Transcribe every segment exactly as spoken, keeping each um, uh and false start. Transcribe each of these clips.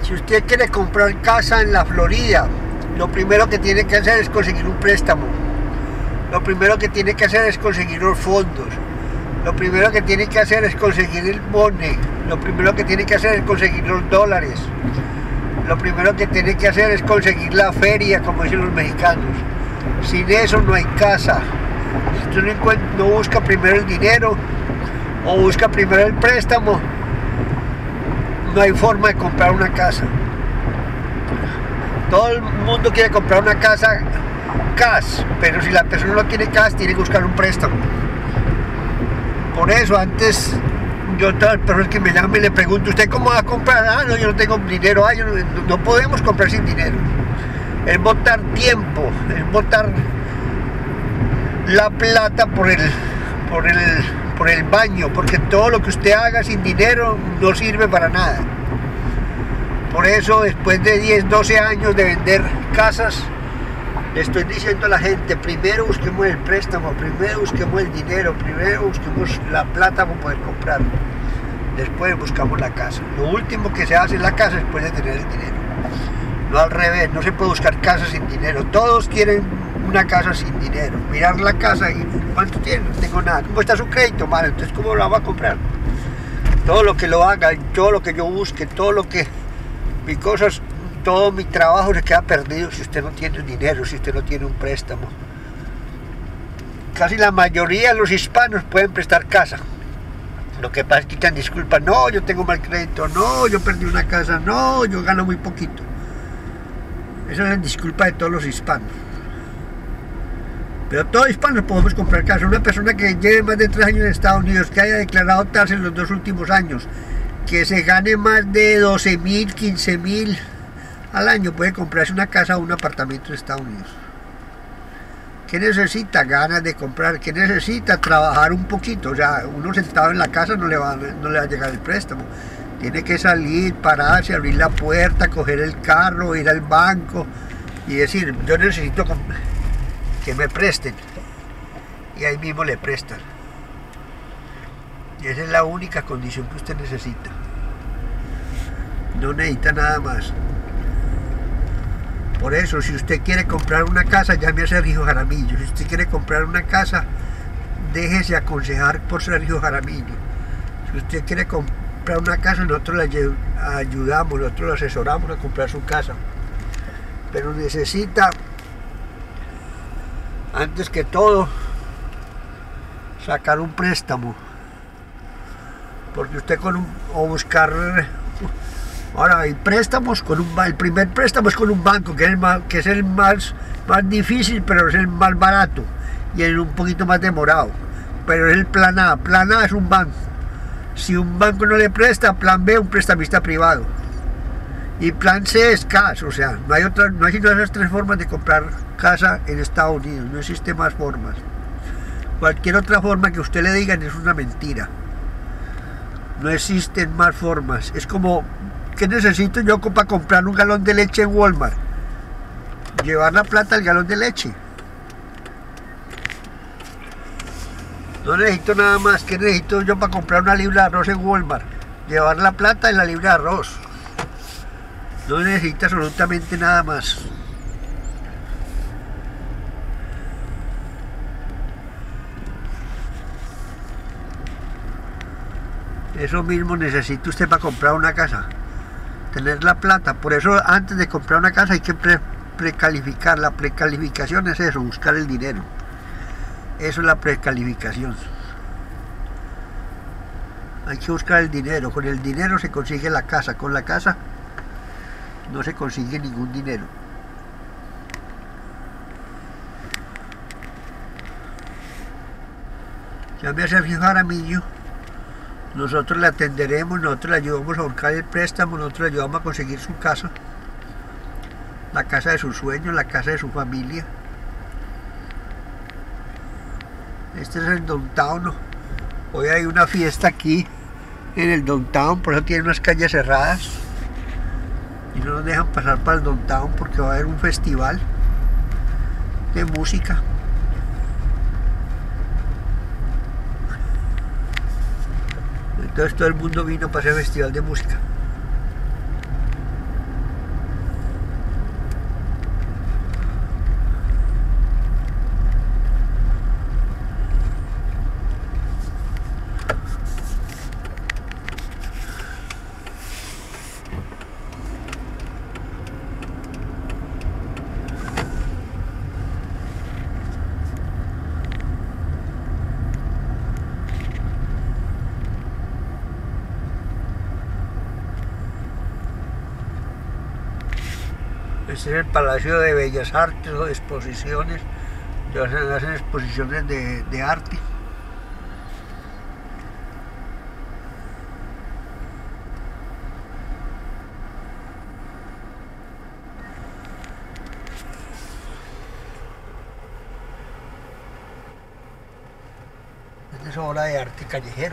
Si usted quiere comprar casa en la Florida, lo primero que tiene que hacer es conseguir un préstamo. Lo primero que tiene que hacer es conseguir los fondos. Lo primero que tiene que hacer es conseguir el money. Lo primero que tiene que hacer es conseguir los dólares. Lo primero que tiene que hacer es conseguir la feria, como dicen los mexicanos. Sin eso no hay casa. Si usted no, encuentra, no busca primero el dinero o busca primero el préstamo, no hay forma de comprar una casa. Todo el mundo quiere comprar una casa cash, pero si la persona no tiene cash, tiene que buscar un préstamo. Por eso antes, yo todas las personas que me llaman le pregunto, ¿usted cómo va a comprar? Ah, no, yo no tengo dinero. Ah, yo no, no podemos comprar sin dinero. Es botar tiempo, es botar la plata por el, por el, por el baño, porque todo lo que usted haga sin dinero no sirve para nada. Por eso, después de diez, doce años de vender casas, le estoy diciendo a la gente, primero busquemos el préstamo, primero busquemos el dinero, primero busquemos la plata para poder comprar, después buscamos la casa. Lo último que se hace en la casa es después de tener el dinero. No al revés, no se puede buscar casa sin dinero. Todos quieren una casa sin dinero. Mirar la casa y ¿cuánto tiene? No tengo nada. ¿Cómo está su crédito? Mal, entonces ¿cómo la va a comprar? Todo lo que lo haga, todo lo que yo busque, todo lo que mis cosas, todo mi trabajo se queda perdido si usted no tiene dinero, si usted no tiene un préstamo. Casi la mayoría de los hispanos pueden prestar casa. Lo que pasa es que quitan disculpas, no, yo tengo mal crédito, no, yo perdí una casa, no, yo gano muy poquito. Esa es la disculpa de todos los hispanos. Pero todos hispanos podemos comprar casa. Una persona que lleve más de tres años en Estados Unidos, que haya declarado tasas en los dos últimos años, que se gane más de doce mil, quince mil al año, puede comprarse una casa o un apartamento en Estados Unidos. ¿Qué necesita? Ganas de comprar. ¿Qué necesita? Trabajar un poquito. O sea, uno sentado en la casa no le va, no le va a llegar el préstamo. Tiene que salir, pararse, abrir la puerta, coger el carro, ir al banco y decir, yo necesito que me presten. Y ahí mismo le prestan. Y esa es la única condición que usted necesita. No necesita nada más. Por eso, si usted quiere comprar una casa, llame a Sergio Jaramillo. Si usted quiere comprar una casa, déjese aconsejar por Sergio Jaramillo. Si usted quiere comprar una casa, nosotros le ayudamos, nosotros le asesoramos a comprar su casa. Pero necesita, antes que todo, sacar un préstamo. Porque usted con un, o buscar, ahora hay préstamos con un, el primer préstamo es con un banco, que es el más, que es el más, más difícil, pero es el más barato y es un poquito más demorado. Pero es el plan A, plan A es un banco. Si un banco no le presta, plan B, un prestamista privado. Y plan C es cash, o sea, no hay otra, no hay sino esas tres formas de comprar casa en Estados Unidos, no existe más formas. Cualquier otra forma que usted le digan es una mentira. No existen más formas. Es como, ¿qué necesito yo para comprar un galón de leche en Walmart? Llevar la plata al galón de leche. No necesito nada más. ¿Qué necesito yo para comprar una libra de arroz en Walmart? Llevar la plata en la libra de arroz. No necesita absolutamente nada más. Eso mismo necesita usted para comprar una casa. Tener la plata. Por eso antes de comprar una casa hay que pre precalificar. La precalificación es eso, buscar el dinero. Eso es la precalificación. Hay que buscar el dinero. Con el dinero se consigue la casa. Con la casa no se consigue ningún dinero. Llame a Sergio Jaramillo. Nosotros le atenderemos, nosotros le ayudamos a buscar el préstamo, nosotros le ayudamos a conseguir su casa. La casa de sus sueños, la casa de su familia. Este es el downtown. Hoy hay una fiesta aquí en el downtown, por eso tiene unas calles cerradas. Y no nos dejan pasar para el downtown porque va a haber un festival de música. Entonces todo el mundo vino para ese festival de música. Este es el Palacio de Bellas Artes o de Exposiciones, donde hacen, hacen exposiciones de, de arte. Esta es obra de arte callejero.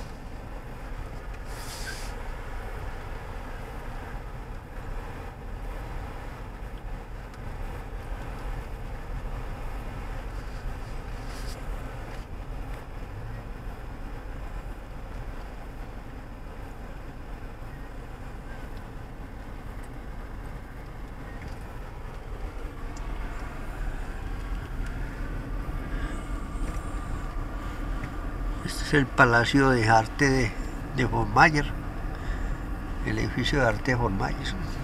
Este es el Palacio de Arte de, de von Mayer, el edificio de arte de von Mayer.